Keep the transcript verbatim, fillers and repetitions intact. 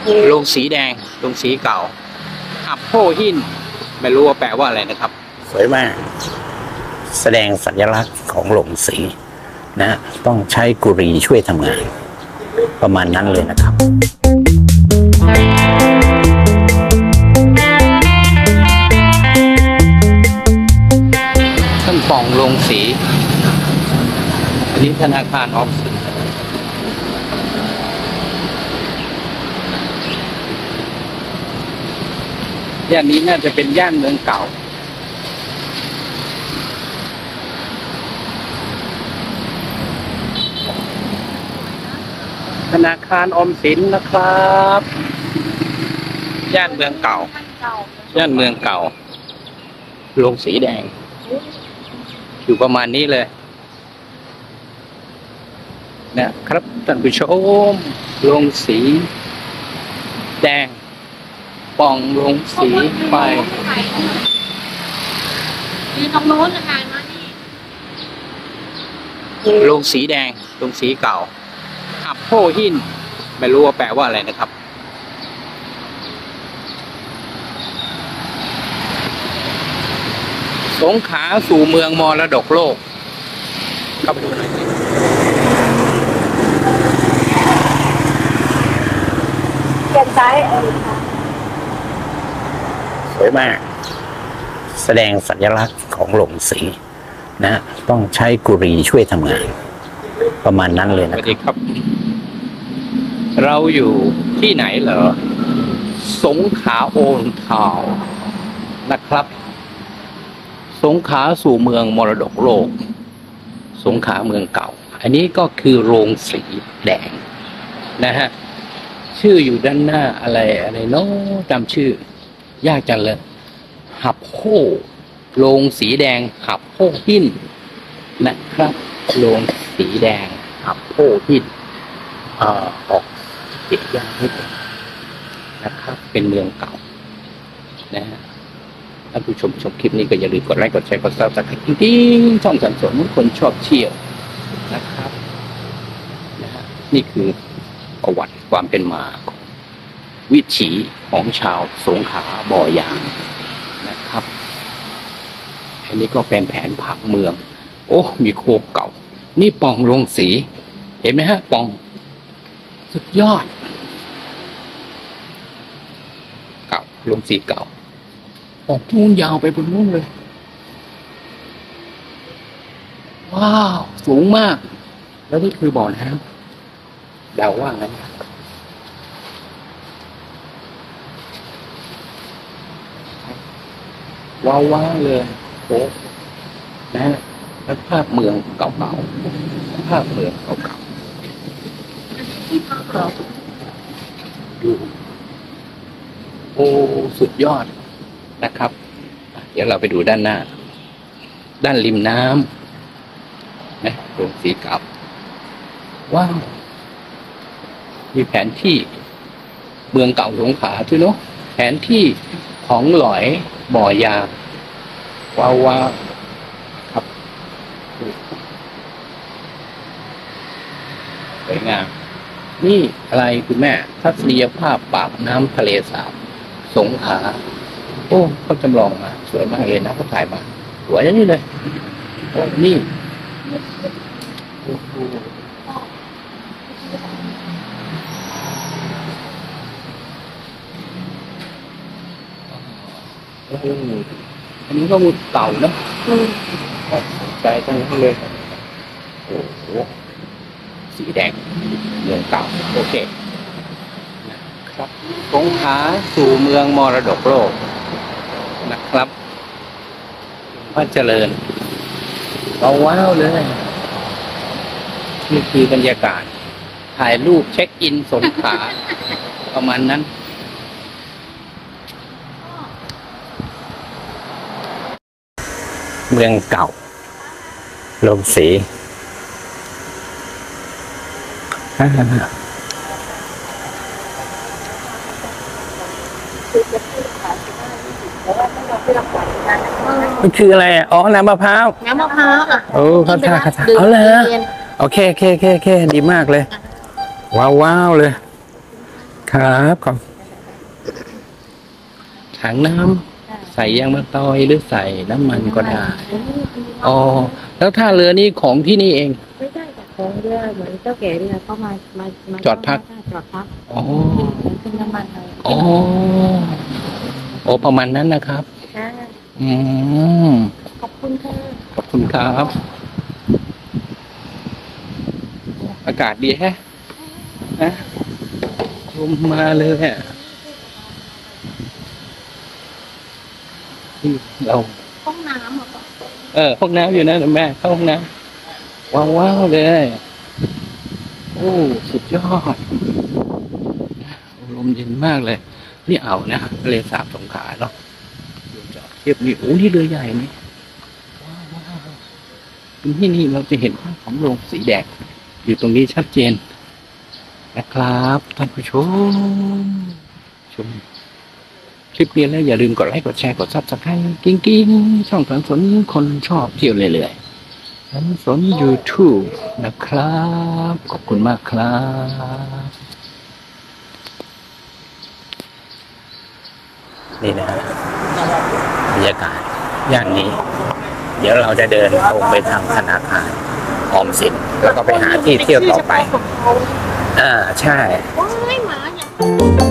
โรงสีแดงโรงสีเก่าอับโพหินไม่รู้ว่าแปลว่าอะไรนะครับสวยมากแสดงสัญลักษณ์ของโรงสีนะต้องใช้กุรีช่วยทำงานประมาณนั้นเลยนะครับท่านป่องโรงสีอันนี้ธนาคารออมสินย่านนี้น่าจะเป็นย่านเมืองเก่าธนาคารออมสินนะครับย่านเมืองเก่าย่านเมืองเก่าโรงสีแดงอยู่ประมาณนี้เลยนะครับท่านผู้ชมโรงสีแดงป่องโรงสีไฟมีตรงโน้นถ่ายมานี่โรงสีแดงโรงสีเก่าอับโพหินไม่รู้ว่าแปลว่าอะไรนะครับสงขลาสู่เมืองมรดกโลกเข้าไปดูหน่อยสิเปลี่ยนซ้ายเออสวยมากแสดงสัญลักษณ์ของโรงสีนะต้องใช้กุรีช่วยทำงานประมาณนั้นเลยนะสวัสดีครับเราอยู่ที่ไหนเหรอสงขลาโอนทาวนะครับสงขลาสู่เมืองมรดกโลกสงขลาเมืองเก่าอันนี้ก็คือโรงสีแดงนะฮะชื่ออยู่ด้านหน้าอะไรอะไรเนาะจำชื่อยากจังเลยหับโพโรงสีแดงหับโพหินนะครับโรงสีแดงหับโพหินเอ่อออกเสียงยากนิดนะครับเป็นเมืองเก่านะฮะท่านผู้ชมชมคลิปนี้ก็อย่าลืมกดไลค์กดแชร์กดซับสไครต์จริงๆช่องสันสนคนชอบเที่ยวนะครับนะฮะนี่คือประวัติความเป็นมาของวิถีของชาวสงขลาบ่อยางนะครับอันนี้ก็เป็นแผนผังเมืองโอ้มีโคกเก่านี่ป่องโรงสีเห็นไหมฮะป่องสุดยอดเก่าโรงสีเก่าออกทุ่งยาวไปบนนู้นเลยว้าวสูงมากแล้วนี่คือบ่อน้ำเดาว่างั้นว้าวว้าเลยโอ้นะแล้วภาพเมืองเก่าๆภาพเมืองเก่าๆดูโอ้สุดยอดนะครับเดี๋ยวเราไปดูด้านหน้าด้านริมน้ำนะโรงสีเก่าว้าวมีแผนที่เมืองเก่าสงขลาด้วยเนาะแผนที่ของหลอยบ่อยาว้าวว้าครับสวยงามนี่อะไรคุณแม่ทัศนียภาพปากน้ำทะเลสาบสงขลาโอ้เขาจำลองมาสวยมากเลยนะเขาถ่ายมาสวยอย่างนี้เลยโอ้นี่อันนี้ก็มุดเก่านะใจทั้งนั้นเลยโอ้โหสีแดงเมืองเก่าโอเคนะครับสงขลาสู่เมืองมรดกโลกนะครับพระเจริญว้าวเลยนี่คือบรรยากาศถ่ายรูปเช็คอินสงขลาประมาณนั้นเมืองเก่าโรงสีมันคืออะไรอ๋อน้ำมะพร้าวน้ำมะพร้าวอ่ะโอ้ข้าวท่าข้าวท่าเอาเลยโอเคโอเคโอเคโอเคดีมากเลยว้าวว้าวเลยครับขอบถังน้ำใส่ยางมะตอยหรือใส่น้ำมันก็ได้อ๋อแล้วท่าเรือนี่ของที่นี่เองไม่ได้จากของเรือเหมือนเจ้าแก่เรือเข้ามามามาจอดพักจอดพักอ๋อขึ้นน้ำมันเลยอ๋อโอ้ประมาณนั้นนะครับค่ะอืมขอบคุณค่ะขอบคุณครับ อากาศดีแฮะนะลมมาเลยอ่ะที่เราห้องน้ำเหรอเออห้องน้ำอยู่นะเดี๋ยวแม่เข้าห้องน้ำว้าวว้าวเลย โอ้สุดยอดลมเย็นมากเลย นี่อ่าวนะทะเลสาบสงขลาเนาะเรือจอดเทียบนี่โอ้นี่เรือใหญ่นี่ว้าวว้าวที่นี่เราจะเห็นภาพของโรงสีแดงอยู่ตรงนี้ชัดเจนนะครับท่านผู้ชมชม คลิปนี้แล้วอย่าลืมกดไลค์กดแชร์กดซับสไครต์กิ้งกิ้งช่องสันสนคนชอบเที่ยวเรื่อยๆสันสน YouTube นะครับ ขอบคุณมากครับนี่นะฮะบรรยากาศย่านนี้ เดี๋ยวเราจะเดินตรงไปทางธนาคารออมสินแล้วก็ไปหาที่เที่ยวต่อไป อ่าใช่ว้ายหมาอย่าง